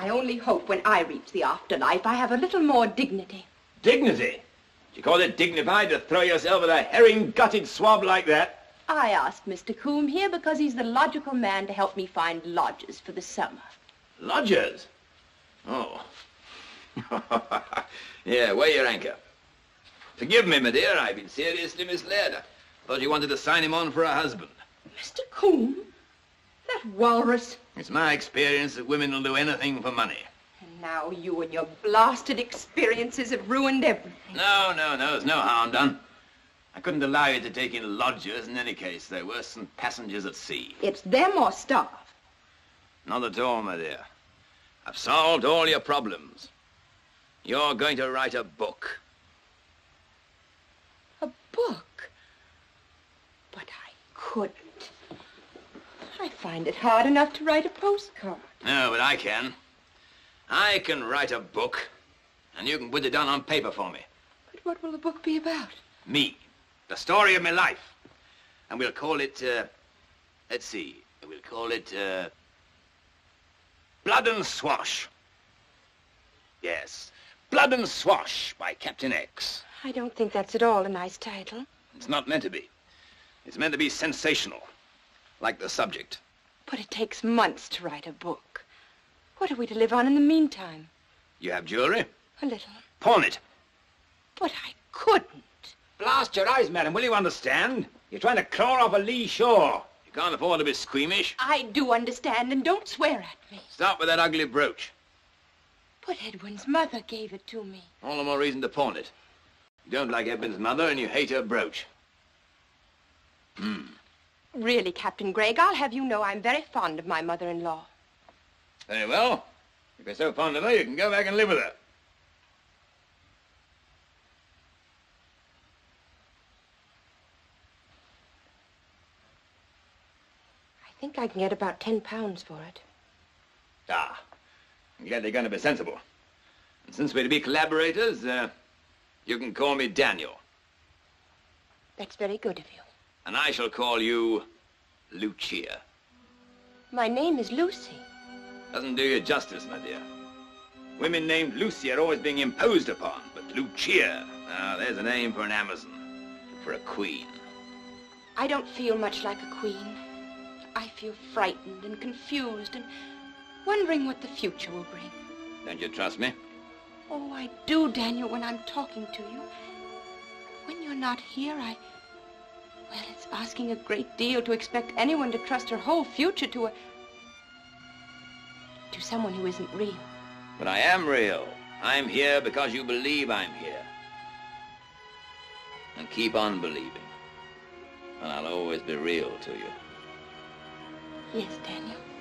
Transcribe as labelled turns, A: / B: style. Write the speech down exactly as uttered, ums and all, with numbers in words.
A: I only hope when I reach the afterlife I have a little more dignity.
B: Dignity? Do you call it dignified to throw yourself at a herring-gutted swab like that?
A: I asked Mister Coombe here because he's the logical man to help me find lodgers for the summer.
B: Lodgers? Oh. Yeah, weigh your anchor. Forgive me, my dear, I've been seriously misled. I thought you wanted to sign him on for a husband.
A: Mister Coombe? That walrus.
B: It's my experience that women will do anything for money.
A: And now you and your blasted experiences have ruined everything.
B: No, no, no, there's no harm done. I couldn't allow you to take in lodgers in any case. They're worse than passengers at sea.
A: It's them or starve.
B: Not at all, my dear. I've solved all your problems. You're going to write a book.
A: A book? But I couldn't. I find it hard enough to write a postcard.
B: No, but I can. I can write a book, and you can put it down on paper for me.
A: But what will the book be about?
B: Me. The story of my life. And we'll call it, uh, let's see, we'll call it, uh, Blood and Swash. Yes, Blood and Swash by Captain X.
A: I don't think that's at all a nice title.
B: It's not meant to be. It's meant to be sensational, like the subject.
A: But it takes months to write a book. What are we to live on in the meantime?
B: You have jewelry?
A: A little.
B: Pawn it.
A: But I couldn't.
B: Blast your eyes, madam, will you understand? You're trying to claw off a lee shore. You can't afford to be squeamish.
A: I do understand, and don't swear at me.
B: Stop with that ugly brooch.
A: But Edwin's mother gave it to me.
B: All the more reason to pawn it. You don't like Edwin's mother, and you hate her brooch. Hmm.
A: Really, Captain Gregg, I'll have you know I'm very fond of my mother-in-law.
B: Very well. If you're so fond of her, you can go back and live with her.
A: I think I can get about ten pounds for it.
B: Ah, I'm glad they're going to be sensible. And since we're to be collaborators, uh, you can call me Daniel.
A: That's very good of you.
B: And I shall call you Lucia.
A: My name is Lucy.
B: Doesn't do you justice, my dear. Women named Lucy are always being imposed upon, but Lucia, now there's a name for an Amazon, for a queen.
A: I don't feel much like a queen. I feel frightened and confused and wondering what the future will bring.
B: Don't you trust me?
A: Oh, I do, Daniel, when I'm talking to you. When you're not here, I... Well, it's asking a great deal to expect anyone to trust her whole future to a... to someone who isn't real.
B: But I am real. I'm here because you believe I'm here. And keep on believing. And I'll always be real to you.
A: Yes, Daniel.